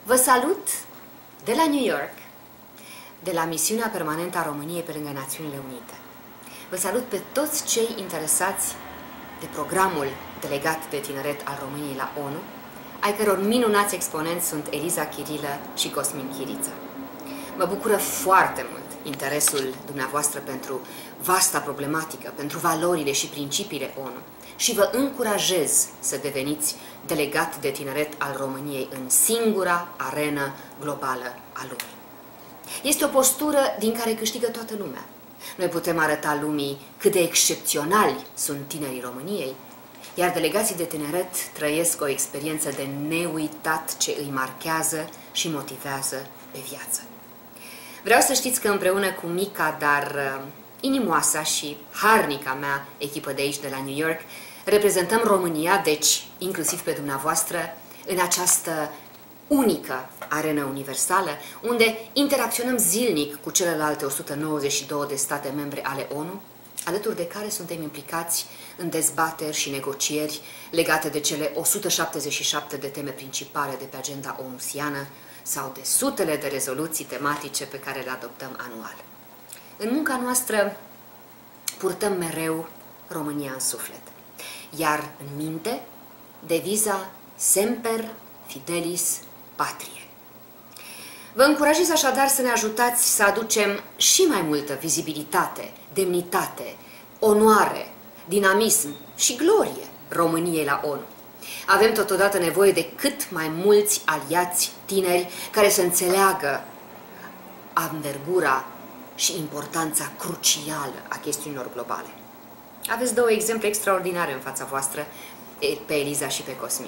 Vă salut de la New York, de la misiunea permanentă a României pe lângă Națiunile Unite. Vă salut pe toți cei interesați de programul delegat de tineret al României la ONU, ai căror minunați exponenți sunt Eliza Chirilă și Cosmin Chiriță. Mă bucură foarte mult interesul dumneavoastră pentru vasta problematică, pentru valorile și principiile ONU și vă încurajez să deveniți delegat de tineret al României în singura arenă globală a lumii. Este o postură din care câștigă toată lumea. Noi putem arăta lumii cât de excepționali sunt tinerii României, iar delegații de tineret trăiesc o experiență de neuitat ce îi marchează și motivează pe viață. Vreau să știți că împreună cu mica, dar inimoasa și harnica mea echipă de aici, de la New York, reprezentăm România, deci inclusiv pe dumneavoastră, în această unică arenă universală, unde interacționăm zilnic cu celelalte 192 de state membre ale ONU, alături de care suntem implicați în dezbateri și negocieri legate de cele 177 de teme principale de pe agenda onusiană sau de sutele de rezoluții tematice pe care le adoptăm anual. În munca noastră purtăm mereu România în suflet, iar în minte deviza Semper Fidelis Patrie. Vă încurajez așadar să ne ajutați să aducem și mai multă vizibilitate, demnitate, onoare, dinamism și glorie României la ONU. Avem totodată nevoie de cât mai mulți aliați tineri care să înțeleagă anvergura și importanța crucială a chestiunilor globale. Aveți două exemple extraordinare în fața voastră, pe Eliza și pe Cosmin.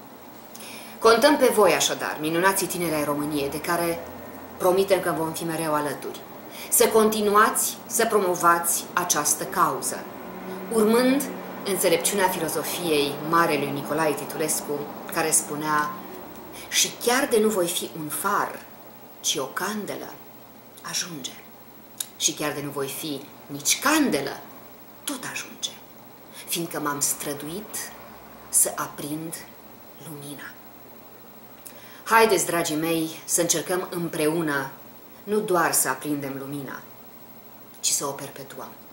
Contăm pe voi așadar, minunații tineri ai României, de care promitem că vom fi mereu alături, să continuați să promovați această cauză, urmând înțelepciunea filozofiei marelui Nicolae Titulescu, care spunea: și chiar de nu voi fi un far, ci o candelă, ajunge. Și chiar de nu voi fi nici candelă, tot ajunge, fiindcă m-am străduit să aprind lumina. Haideți, dragii mei, să încercăm împreună nu doar să aprindem lumina, ci să o perpetuăm.